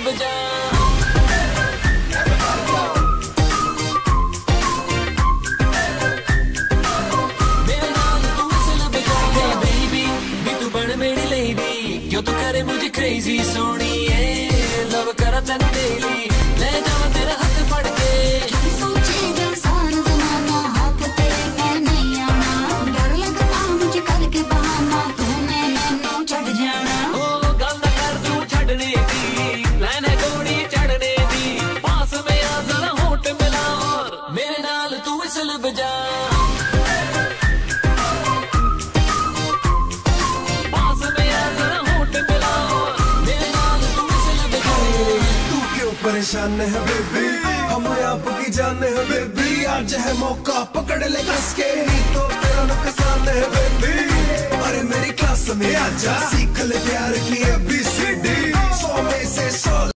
बजा। मेरे नाल तू विसल बजा। Hey baby, भी तू बन मेरी lady, क्यों तू करे मुझे crazy सोनिए, लव करा तैनू daily, ले जावां तेरा हाथ फड़ के। सोचेगा सारा ज़माना, हाथ तेरे मैं नहीं आना, डर लगता मुझे करके बहाना, तूने मैनू छड़ जाना। ओ गल ना कर तू छड़ने दी, प्लान है गोली चढ़ने दी, पास में आ जरा होठ मिला और मेरे नाल तू विसल बजा। पास में आ जरा होठ मिला और मेरे नाल तू विसल बजा। तू क्यों परेशान है बेबी, हम आपकी जान है बेबी, आज है मौका पकड़ ले कस के, नहीं तो तेरा नुकसान है बेबी। अरे मेरी क्लास में आजा, सीख ले प्यार की ABCD, 100 में से 100